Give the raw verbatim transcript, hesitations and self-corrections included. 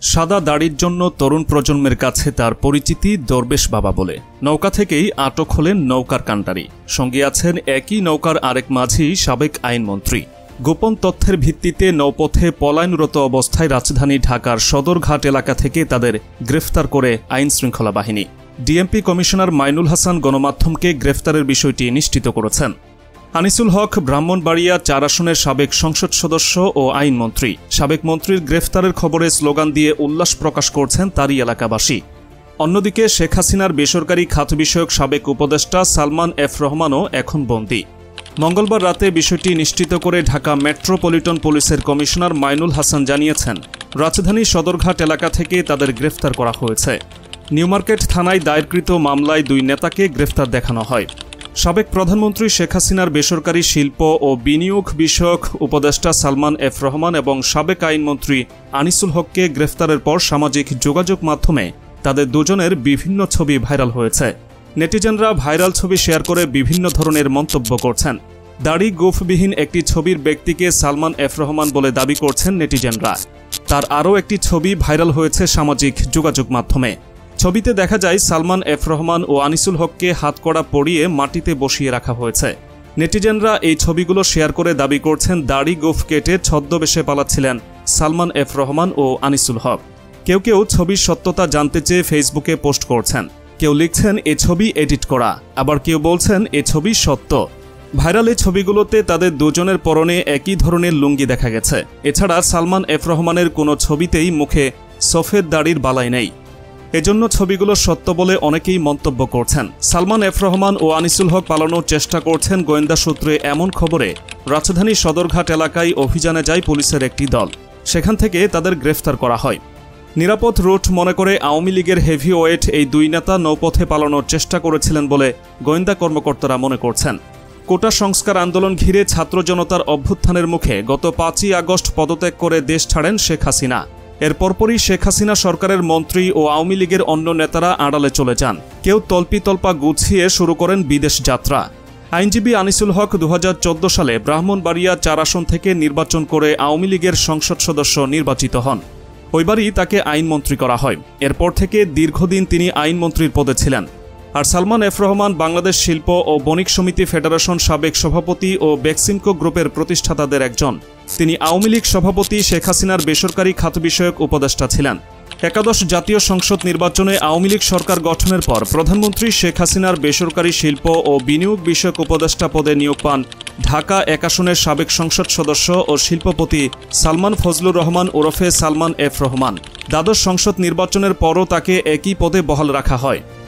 সাদা দাড়ির জন্য তরুণ প্রজন্মের কাছে তার পরিচিতি দরবেশ বাবা বলে। নৌকা থেকেই আটক হলেন নৌকার কান্ডারি। সঙ্গে আছেন একই নৌকার আরেক মাঝি সাবেক আইনমন্ত্রী। গোপন তথ্যের ভিত্তিতে নৌপথে পলায়নরত অবস্থায় রাজধানী ঢাকার সদরঘাট এলাকা থেকে তাদের গ্রেফতার করে আইন শৃঙ্খলা বাহিনী। ডিএমপি কমিশনার মাইনুল হাসান গণমাধ্যমকে গ্রেফতারের বিষয়টি নিশ্চিত করেছেন। আনিসুল হক ব্রাহ্মণবাড়িয়া চার আসনের সাবেক সংসদ সদস্য ও আইনমন্ত্রী। সাবেক মন্ত্রীর গ্রেফতারের খবরে স্লোগান দিয়ে উল্লাস প্রকাশ করছেন তারই এলাকাবাসী। অন্যদিকে শেখ হাসিনার বেসরকারি খাত বিষয়ক সাবেক উপদেষ্টা সালমান এফ রহমানও এখন বন্দী। মঙ্গলবার রাতে বিষয়টি নিশ্চিত করে ঢাকা মেট্রোপলিটন পুলিশের কমিশনার মাইনুল হাসান জানিয়েছেন, রাজধানী সদরঘাট এলাকা থেকে তাদের গ্রেফতার করা হয়েছে। নিউমার্কেট থানায় দায়েরকৃত মামলায় দুই নেতাকে গ্রেফতার দেখানো হয়। সাবেক প্রধানমন্ত্রী শেখ হাসিনার বেসরকারি শিল্প ও বিনিয়োগ বিষয়ক উপদেষ্টা সালমান এফ রহমান এবং সাবেক আইনমন্ত্রী আনিসুল হককে গ্রেফতারের পর সামাজিক যোগাযোগ মাধ্যমে তাদের দুজনের বিভিন্ন ছবি ভাইরাল হয়েছে। নেটিজেনরা ভাইরাল ছবি শেয়ার করে বিভিন্ন ধরনের মন্তব্য করছেন। দাড়ি গোঁফবিহীন একটি ছবির ব্যক্তিকে সালমান এফ রহমান বলে দাবি করছেন নেটিজেনরা। তার আরও একটি ছবি ভাইরাল হয়েছে সামাজিক যোগাযোগ মাধ্যমে। ছবিতে দেখা যায় সালমান এফ রহমান ও আনিসুল হককে হাতকড়া পরিয়ে মাটিতে বসিয়ে রাখা হয়েছে। নেটিজেনরা এই ছবিগুলো শেয়ার করে দাবি করছেন দাড়ি গোঁফ কেটে ছদ্মবেশে পালাচ্ছিলেন সালমান এফ রহমান ও আনিসুল হক। কেউ কেউ ছবির সত্যতা জানতে চেয়ে ফেসবুকে পোস্ট করছেন। কেউ লিখছেন এ ছবি এডিট করা, আবার কেউ বলছেন এ ছবি সত্য। ভাইরাল এই ছবিগুলোতে তাদের দুজনের পরনে একই ধরনের লুঙ্গি দেখা গেছে। এছাড়া সালমান এফ রহমানের কোনো ছবিতেই মুখে সফেদ দাড়ির বালাই নেই। এজন্য ছবিগুলো সত্য বলে অনেকেই মন্তব্য করছেন। সালমান এফ রহমান ও আনিসুল হক পালানোর চেষ্টা করছেন গোয়েন্দা সূত্রে এমন খবরে রাজধানী সদরঘাট এলাকায় অভিযানে যায় পুলিশের একটি দল। সেখান থেকে তাদের গ্রেফতার করা হয়। নিরাপদ রুট মনে করে আওয়ামী লীগের হেভিওয়েট এই দুই নেতা নৌপথে পালানোর চেষ্টা করেছিলেন বলে গোয়েন্দা কর্মকর্তারা মনে করছেন। কোটা সংস্কার আন্দোলন ঘিরে ছাত্র জনতার অভ্যুত্থানের মুখে গত পাঁচই আগস্ট পদত্যাগ করে দেশ ছাড়েন শেখ হাসিনা। এর পরপরই শেখ হাসিনা সরকারের মন্ত্রী ও আওয়ামী লীগের অন্য নেতারা আড়ালে চলে যান। কেউ তল্পিতল্পা গুছিয়ে শুরু করেন বিদেশ যাত্রা। আইনজীবী আনিসুল হক দু হাজার চোদ্দ সালে ব্রাহ্মণবাড়িয়া চার আসন থেকে নির্বাচন করে আওয়ামী লীগের সংসদ সদস্য নির্বাচিত হন। ওইবারই তাকে আইনমন্ত্রী করা হয়। এরপর থেকে দীর্ঘদিন তিনি আইনমন্ত্রীর পদে ছিলেন। আর সালমান এফ রহমান বাংলাদেশ শিল্প ও বণিক সমিতি ফেডারেশন সাবেক সভাপতি ও বেক্সিমকো গ্রুপের প্রতিষ্ঠাতাদের একজন। তিনি আওয়ামী লীগ সভাপতি শেখ হাসিনার বেসরকারি খাত বিষয়ক উপদেষ্টা ছিলেন। একাদশ জাতীয় সংসদ নির্বাচনে আওয়ামী লীগ সরকার গঠনের পর প্রধানমন্ত্রী শেখ হাসিনার বেসরকারি শিল্প ও বিনিয়োগ বিষয়ক উপদেষ্টা পদে নিয়োগ পান ঢাকা এক আসনের সাবেক সংসদ সদস্য ও শিল্পপতি সালমান ফজলুর রহমান ওরফে সালমান এফ রহমান। দ্বাদশ সংসদ নির্বাচনের পরও তাকে একই পদে বহাল রাখা হয়।